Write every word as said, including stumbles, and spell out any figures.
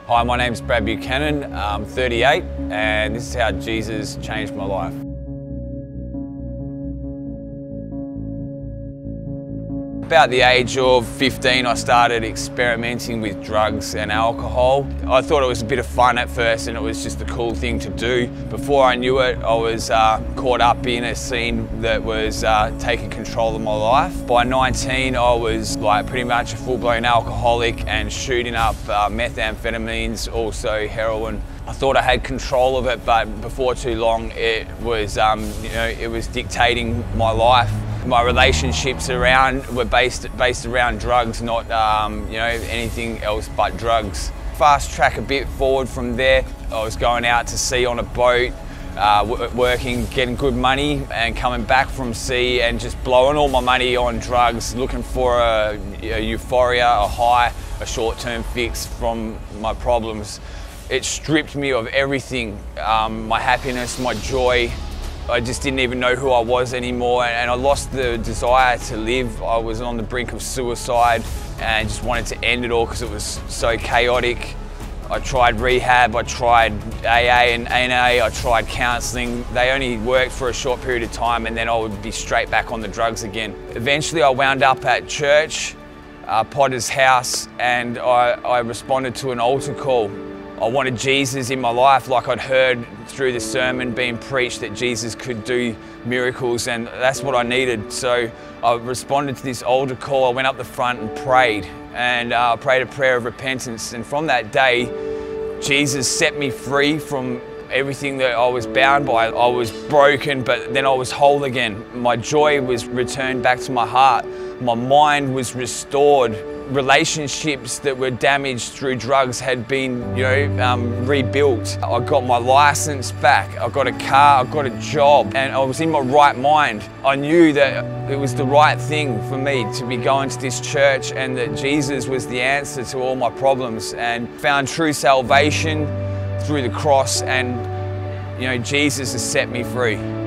Hi, my name's Brad Buchanan. I'm thirty-eight, and this is how Jesus changed my life. About the age of fifteen, I started experimenting with drugs and alcohol. I thought it was a bit of fun at first, and it was just a cool thing to do. Before I knew it, I was uh, caught up in a scene that was uh, taking control of my life. By nineteen, I was like pretty much a full-blown alcoholic and shooting up uh, methamphetamines, also heroin. I thought I had control of it, but before too long, it was, um, you know, it was dictating my life. My relationships around were based based around drugs, not um, you know, anything else but drugs. Fast track a bit forward from there, I was going out to sea on a boat, uh, working, getting good money, and coming back from sea and just blowing all my money on drugs, looking for a, a euphoria, a high, a short-term fix from my problems. It stripped me of everything, um, my happiness, my joy. I just didn't even know who I was anymore, and I lost the desire to live. I was on the brink of suicide and just wanted to end it all because it was so chaotic. I tried rehab, I tried A A and N A, I tried counselling. They only worked for a short period of time, and then I would be straight back on the drugs again. Eventually I wound up at church, uh, Potter's house, and I, I responded to an altar call. I wanted Jesus in my life, like I'd heard through the sermon being preached that Jesus could do miracles, and that's what I needed. So I responded to this altar call. I went up the front and prayed, and I uh, prayed a prayer of repentance. And from that day, Jesus set me free from everything that I was bound by. I was broken, but then I was whole again. My joy was returned back to my heart. My mind was restored. Relationships that were damaged through drugs had been, you know, um, rebuilt. I got my license back, I got a car, I got a job, and I was in my right mind. I knew that it was the right thing for me to be going to this church, and that Jesus was the answer to all my problems, and found true salvation through the cross, and, you know, Jesus has set me free.